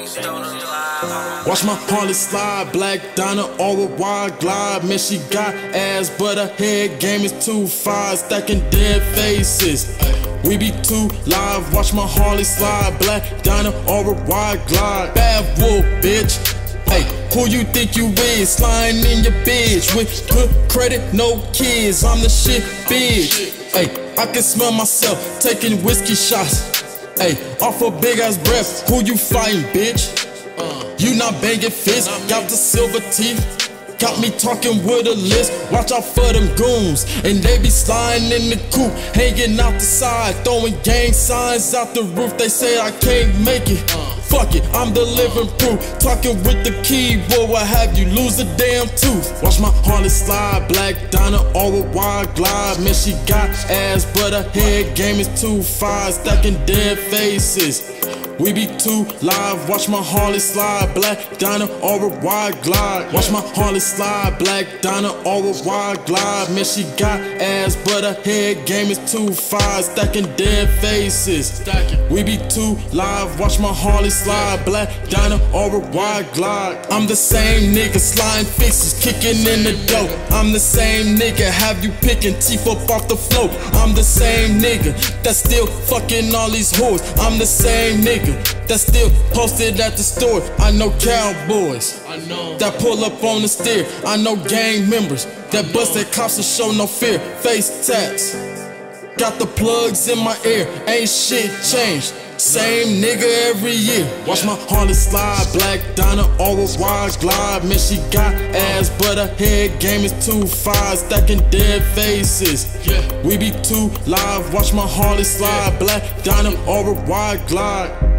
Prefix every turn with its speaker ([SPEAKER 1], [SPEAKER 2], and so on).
[SPEAKER 1] Watch my Harley slide, black Donna or a wide glide. Man, she got ass, but her head game is too fine, stacking dead faces. We be too live, watch my Harley slide, black Donna or a wide glide. Bad wolf, bitch. Hey, who you think you is? Sliding in your bitch with good credit, no kids. I'm the shit, bitch. Hey, I can smell myself taking whiskey shots. Hey, off a big ass breath. Who you fighting, bitch? You not banging fists, got the silver teeth. Got me talking with a list, watch out for them goons. And they be sliding in the coupe, hanging out the side, throwing gang signs out the roof. They say I can't make it, fuck it, I'm the living proof. Talking with the keyboard, what have you, lose a damn tooth. Watch my Harley slide, black Donna or a wide glide. Man, she got ass, but her head game is too fine, stacking dead faces. We be too live, watch my Harley slide, black Donna or a wide glide. Watch my Harley slide, black Donna or a wide glide. Man, she got ass, but her head game is too fine, stacking dead faces. We be too live, watch my Harley slide, black Donna or a wide glide. I'm the same nigga, sliding fixes, kicking in the dough. I'm the same nigga, have you picking teeth up off the floor. I'm the same nigga that's still fucking all these whores. I'm the same nigga that still posted at the store. I know cowboys that pull up on the steer. I know gang members that bust their cops and show no fear. Face tats, got the plugs in my ear. Ain't shit changed, same nigga every year. Watch my Harley slide, black Donna or a wide glide. Man, she got ass, but her head game is too fine, stacking dead faces. We be too live, watch my Harley slide, black Donna or a wide glide.